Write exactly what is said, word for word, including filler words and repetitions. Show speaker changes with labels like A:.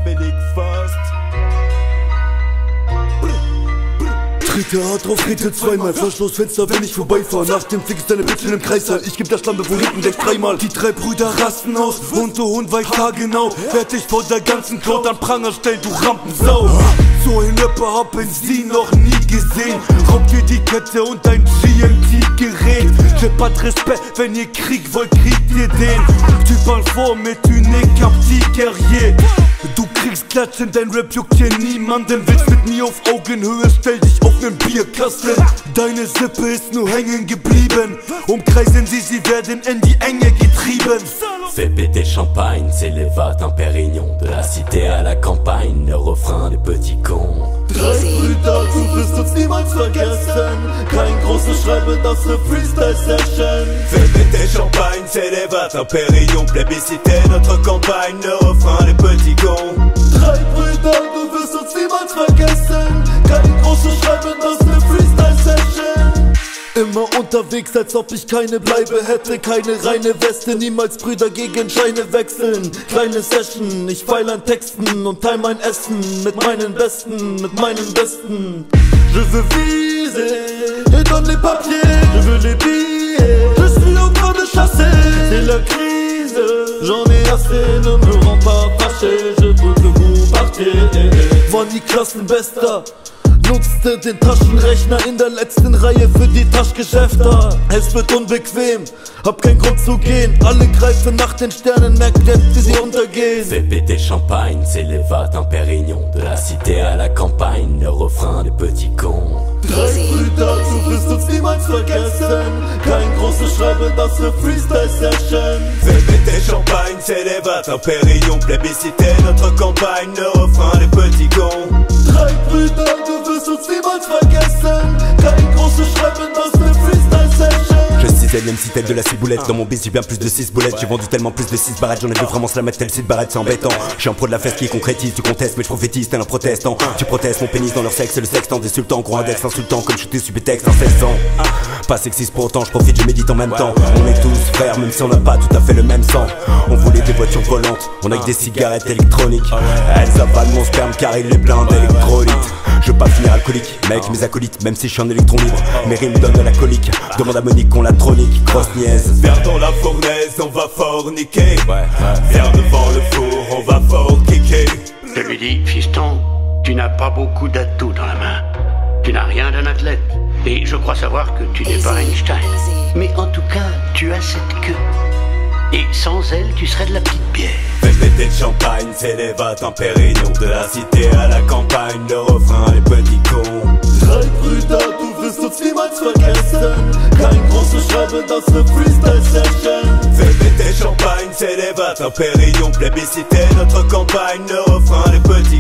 A: billig fast.
B: Trete hart drauf, trete zweimal. Verschlussfenster, wenn ich vorbeifahre. Nach dem Fix deine Bitch in dem Kreissaal. Ich geb der Schlampe vor hinten gleich dreimal. Die drei Brüder rasten aus. Und der Hund weiß haargenau. Werd dich vor der ganzen Crowd an Pranger stellen, du Rampensau. So ein Rapper hab ich sie noch nie gesehen. Raub dir die Kette und dein G M T-Gerät. Chip hat Respekt, wenn ihr Krieg wollt, kriegt ihr den. Typ an vor mit Unique Capti Guerrier. Du kriegst Klatsch in dein Rap, juckt hier niemanden. Willst mit mir auf Augenhöhe, stell dich auf nen Bierkasten. Deine Sippe ist nur hängen geblieben. Umkreisen sie, sie werden in die Enge getrieben.
C: Fais péter le champagne, c'est les vates en Pérignon. De la cité à la campagne, le refrain des petits cons.
B: Drei Brüder, du wirst uns niemals vergessen. Kein großes Schreiben, das ne Freestyle-Session.
A: Fais péter le champagne, c'est les vates en Pérignon. Plébisciter notre campagne, le refrain des petits cons.
B: Drei Brüder, du wirst uns niemals vergessen. Kein großes Schreiben, das ne Freestyle-Session. Immer unterwegs, als ob ich keine Bleibe hätte. Keine reine Weste, niemals Brüder gegen Scheine wechseln. Kleine Session, ich feil an Texten und teil mein Essen mit meinen Besten, mit meinen Besten. Je veux viser, et donne les papiers. Je veux les billets, je suis en train de chasser. C'est la crise, j'en ai assez, ne me rends pas fâché. Je veux que vous partiez. War nie Klassenbester. Nutzte den Taschenrechner in der letzten Reihe für die Taschgeschäfte. Es wird unbequem, hab keinen Grund zu gehen. Alle greifen nach den Sternen, merkt jetzt, wie sie untergehen.
C: Fais péter le champagne, c'est les vates en Pérignon. De la cité à la campagne, le refrain des petits cons.
B: Drei Brüder, du wirst uns niemals vergessen. Kein großes Schreiben, das ne Freestyle-Session.
A: Fais péter le champagne, c'est les vates en Pérignon. Plébisciter notre campagne, le refrain des petits cons.
B: Drei Brüder, du wirst uns niemals vergessen. Kein großes Schreiben, das ne Freestyle-Session.
D: Je suis alien si tête de la ciboulette. Dans mon bis j'ai bien plus de six boulettes. J'ai vendu tellement plus de six barrettes. J'en ai vu vraiment se la mettre tel six barrettes, c'est embêtant. Je suis un pro de la fesse qui concrétise. Tu contestes mais je prophétise tel un protestant. Tu protestes mon pénis dans leur sexe, c'est le sextant insultant. Gros index insultant comme shooter subtexte en seize ans. Pas sexiste pour autant, je profite, je médite en même temps. On est tous frères même si on n'a pas tout à fait le même sang. On voulait des voitures volantes, on a que des cigarettes électroniques. Elles avalent mon sperme car il est plein d'électrolytes. Je veux pas finir alcoolique, mec mes acolytes. Même si je suis un électron libre, mes rimes donnent de la colique. Demande à Monique qu'on la tronique, grosse niaise.
A: Viens dans la fournaise, on va forniquer. Viens devant le four, on va fort kicker.
E: Je lui dis, fiston, tu n'as pas beaucoup d'atouts dans la main. Tu n'as rien d'un athlète. Et je crois savoir que tu n'es pas Einstein. Mais en tout cas, tu as cette queue. Et sans elle, tu serais de la petite bière.
A: Fais péter le champagne, c'est les vates en Pérignon. De la cité à la campagne, le refrain les petits cons.
B: Drei Brüder, du wirst uns niemals vergessen. Kein großes Schreiben, das ne Freestyle-Session.
A: Fais péter le champagne, c'est les vates en Pérignon. Plébisciter notre campagne, le refrain les petits